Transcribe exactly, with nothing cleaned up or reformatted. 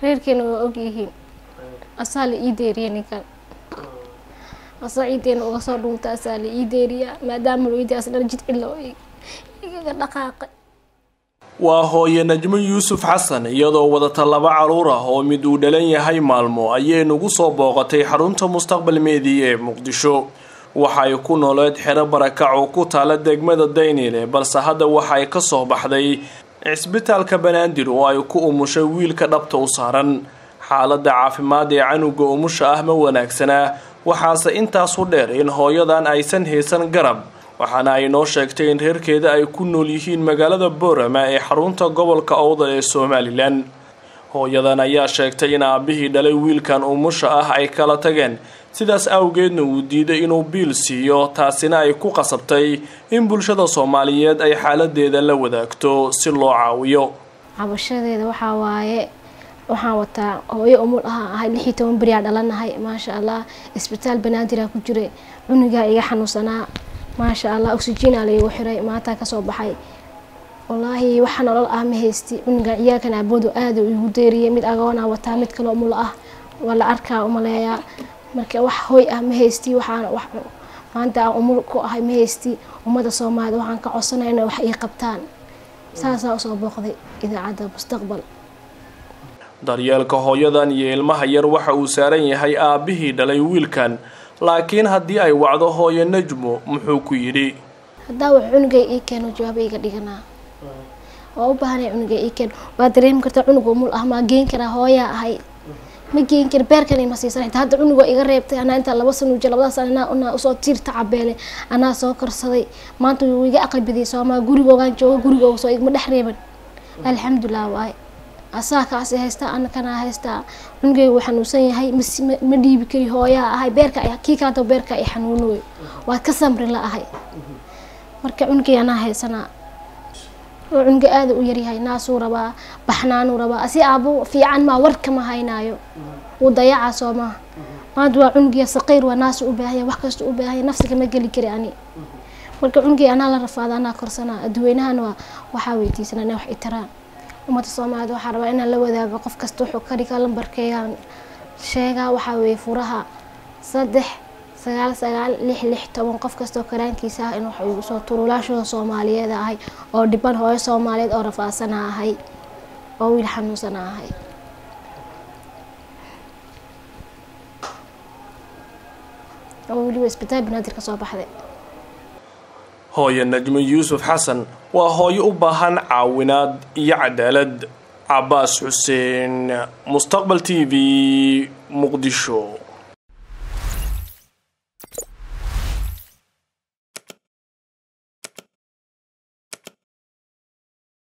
reerkeena waa ogyihiin asaa la ii deeriya ninkan asaa ciideena uga soo dhuunta asaa la ii deeriya maadaama looyidii asna jid cilla igaga dhaqaaqay waa hooye Najmo Yuusuf Xasan iyadoo wadata laba caruur ah oo mid uu dhalan yahay maalmo ayay nagu soo booqatay xarunta Mustaqbal Media ee Muqdisho waxay ku nooleed xero barakac oo ku taala degmada Daynile balse hadda waxay ka soo baxday isbitaalka Banaadir oo ay ku umushay wiilka dhabta u saaran xaaladda caafimaad ee canuga umusha ah ma wanaagsana waxaase intaas u dheer in hooyadan aysan haysan garab waxaana ay noo sheegtay in reerkeeda ay ku nool yihiin magaalada Boorama ee xarunta gobolka Awdal ee Somaliland hooyadan ayaa sheegtay in aabihii dhalay wiilkan umusha ah ay kala tageen sidaas awgeedna uu diiday inuu biil siiyo taasina ay ku qasabtay in bulshada Soomaaliyeed ay xaaladeeda la wadaagto si loo caawiyo cabashadeeda waxa waaye waxaan wataa hooyo umul ah ahay lix iyo toban bari dhalanahay ma sha Allah isbitaal Banaadir ku jiray cunuga iga xanuunsanaa ما شاء الله أكسجين عليه وحري ما تكسر بحي والله وحنا الله ما هستي ونقع إياه كان عبودو آدو يهوديري مد أجانا وتامد كلام الله ولا أركا وملايا مركا وح هوي ما هستي وحنا وح ما أنت أموركو هاي ما هستي ومدى صوماد وحنا كعصنا إنه وح يقبتان ساسا أصاب بقضي إذا عاد مستقبل daryeelka hooyadan iyo ilmaha yar waxa uu saaran yahay aabihii dhalay wiilkan laakiin hadii ay wacdo hooyo Najmo muxuu ku yiri hadaa wax cunuga ii keeno jawaab iga dhigana oo u baahanay cunuga ii keen waa dareem kartaa cunuga umul ah ma geen kara hooya ahay ma geen kar beerkan ma siisan hadda cunuga iga reebtay ana inta laba sano jil labada sano ana u soo tiirta cabeele ana soo karsaday maanta uu iga aqalbidii Soomaa gurigoogan joogo gurigooga soo igma dhex reeban alxamdulillah waay asaaka asi haysta ana kana haysta cunugay waxaan u san yahay ma dhiibi kari hooya ahay beerka ay kii ka beerka ay xanuunoy waa ka samrin la ahay marka cunugay ana haysana oo cunuga aad u yar yahay naas uu raba baxnaan uu raba asi aabo fiican ma warka ma haynaayo uu dayaca Soomaa maad waa cunugay saqiir waa naas u baahay wax kasta u baahay nafsiga ma gali kari ani marka cunugay ana la rafaadana korsana adweynahan waxa weydiisana wax itiraan umada Soomaaliyeed waxa rabaa in la wadaago qof kasta wuxuu ka dhigaa lambarkeegan sheega waxa weey furaha saddex sagaal sagaal lix lix toban qof kasta oo karaankiisa in wax uu soo turulaasho Soomaaliyeed ahay oo dhiban hooyo Soomaaliyeed oo rafaasana ahay oo wiil xanuunsan ahay oo wali isbitaal Banaadir ka soo baxday hooyo Najmo Yuusuf Xasan waa hooyo u baahan caawinaad iyo cadaalad Abbas Hussein Mustaqbal T V Muqdisho.